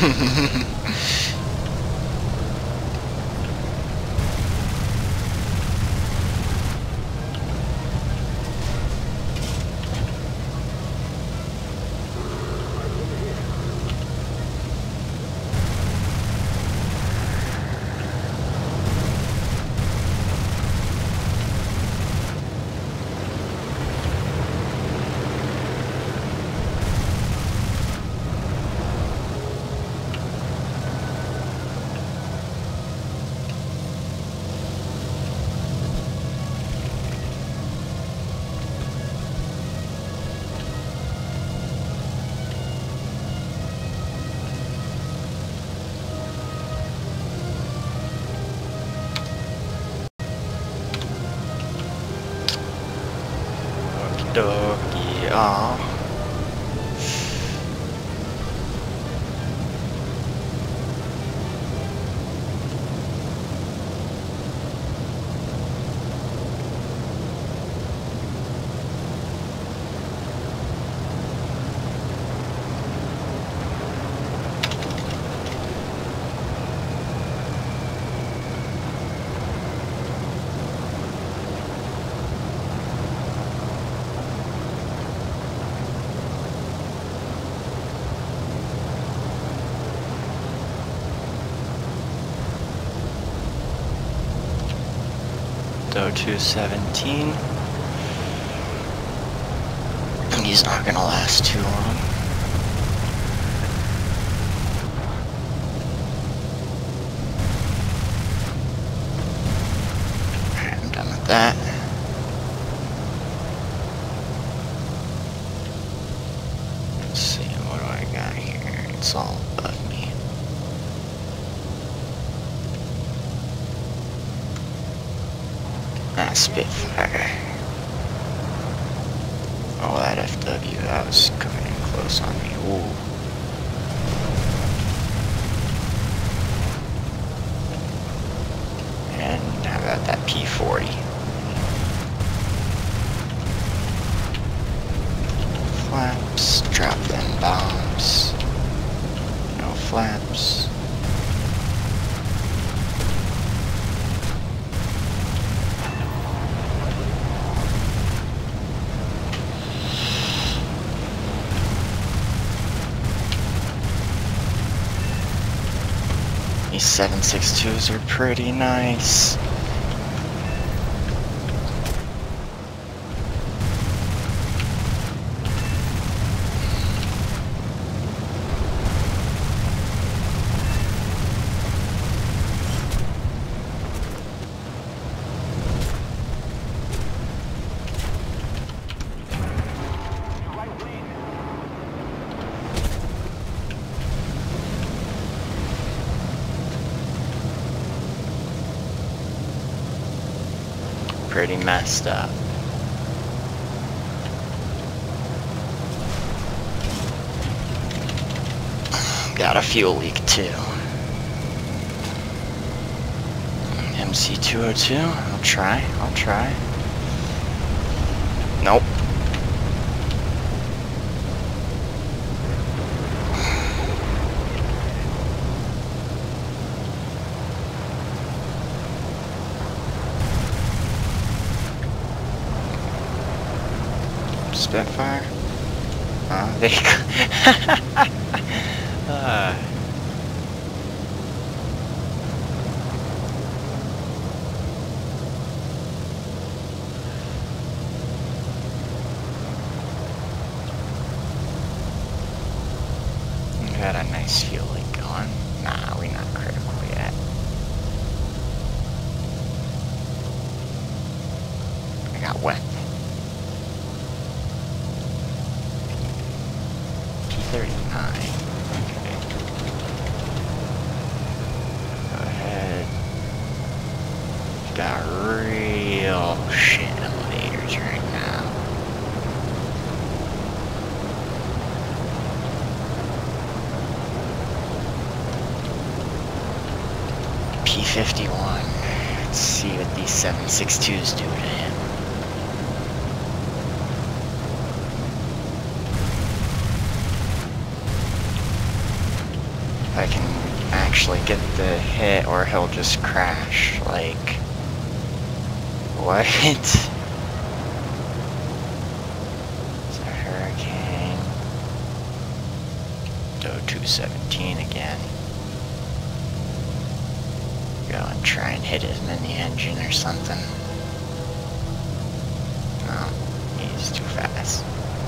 Doggy, aw. Go to 17. He's not gonna last too long. Alright, I'm done with that. Let's see, what do I got here? It's all above me. Ah, Spitfire. Oh, that FW, that was coming in close on me. Ooh. And how about that P40? Flaps, drop them bombs. No flaps. These 7.62s are pretty nice. Pretty messed up. Got a fuel leak too. MC202, I'll try. Nope. Spitfire? There you go. Got a nice fuel leak going. Nah, we're not critical yet. I got wet. P39. Okay. Go ahead. Got real shit elevators right now. P51. Let's see what these 7.62s do to him. to hit or he'll just crash. Like, what? It's a hurricane. So 217 again. Go and try and hit him in the engine or something. No, he's too fast.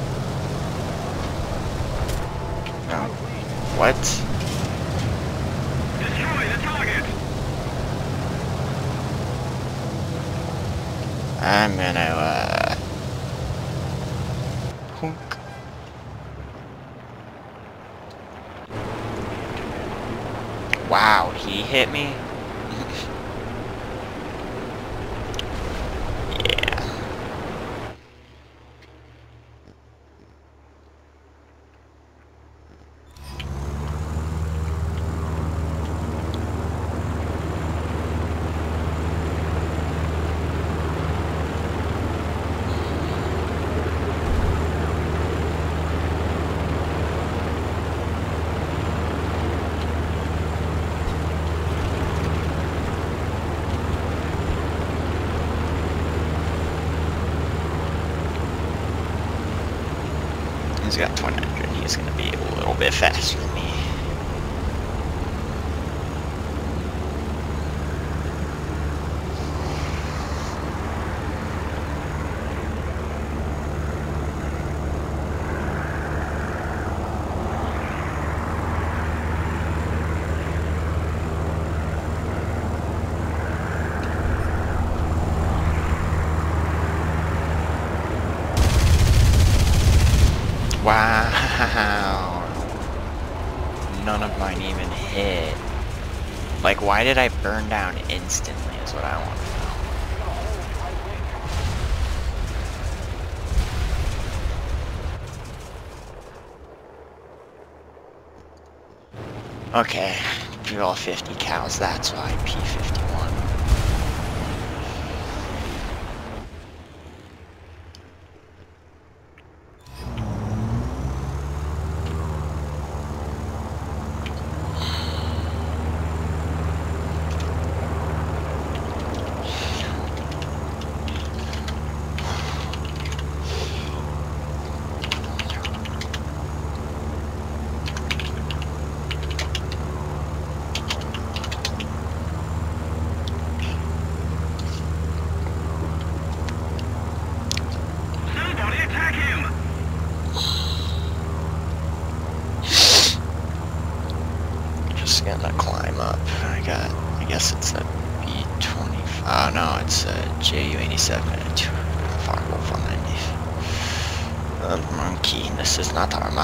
No. What? Destroy the target. I'm gonna, Hunk. Wow, he hit me? Yeah. He's got 100. He's gonna be a little bit faster than me. Wow. None of mine even hit. Like, why did I burn down instantly is what I want to know. Okay, you're all 50 cows, that's why P51. Somebody attack him. Just gonna climb up. I guess it's a B-25. Oh no, it's a JU-87 and a Focke-Wulf 190. Monkey, this is not Arma.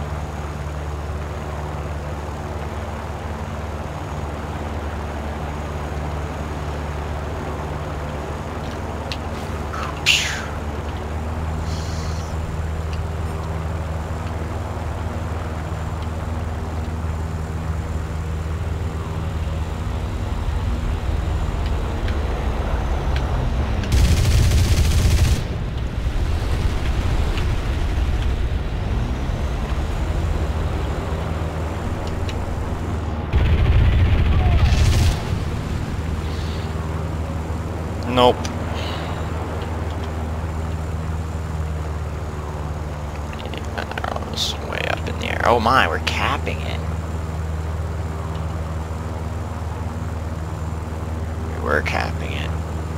Nope. Arrow's way up in the air. Oh my, we're capping it. We're capping it.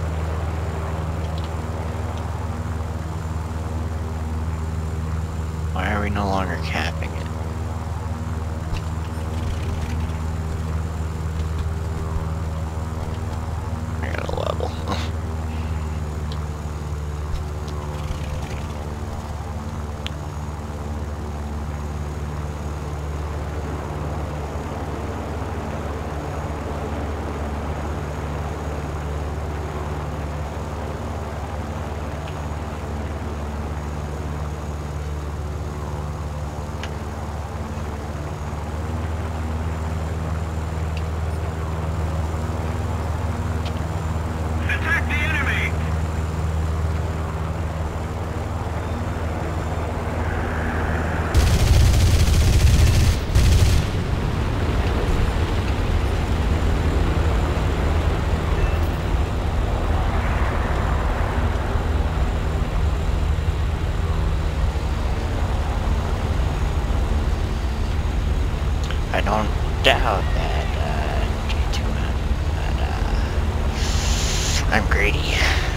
Why are we no longer capping it? I got a level. worked out that J2M, but I'm greedy.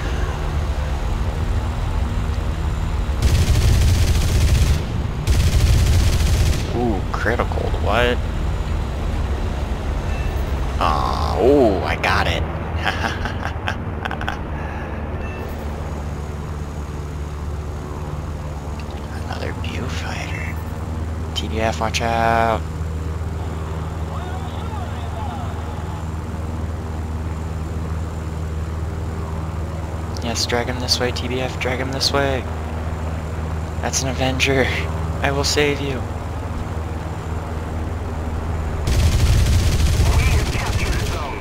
Ooh, critical, what? Oh, I got it. Another viewfighter. TDF, watch out. Yes, drag him this way, TBF, drag him this way. That's an Avenger. I will save you. We have captured a zone.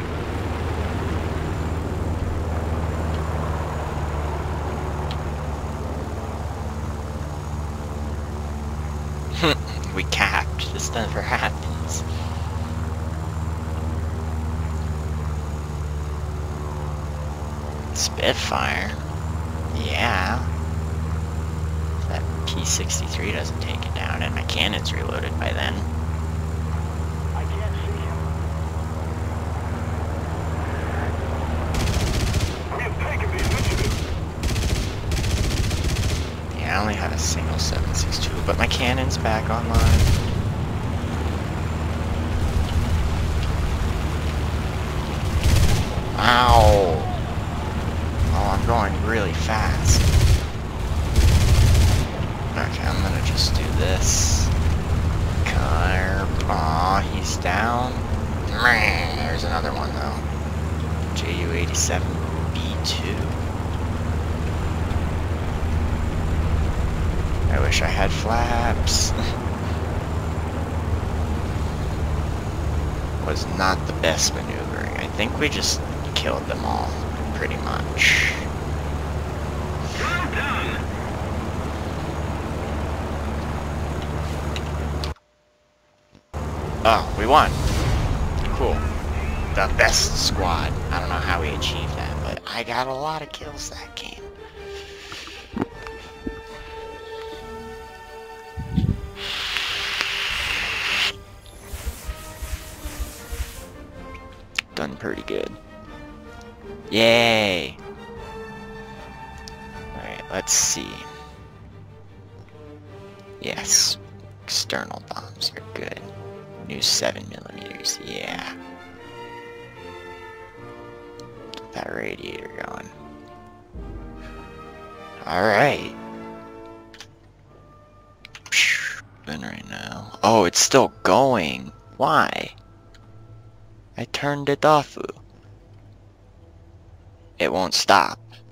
We capped. This never happens. Spitfire? Yeah. That P-63 doesn't take it down, and my cannon's reloaded by then. I can't see him. We have taken the initiative. Yeah, I only have a single 7.62, but my cannon's back online. Ow! Oh, I'm going really fast. Okay, I'm gonna just do this. Aw, he's down. There's another one though. Ju-87B2. I wish I had flaps. Was not the best maneuvering. I think we just killed them all, pretty much. Well done. Oh, we won. Cool. The best squad. I don't know how we achieved that, but I got a lot of kills that game. Done pretty good. Yay! Alright, let's see. Yes, external bombs are good. New 7mm, yeah. Get that radiator going. Alright. In right now. Oh, it's still going. Why? I turned it off. It won't stop.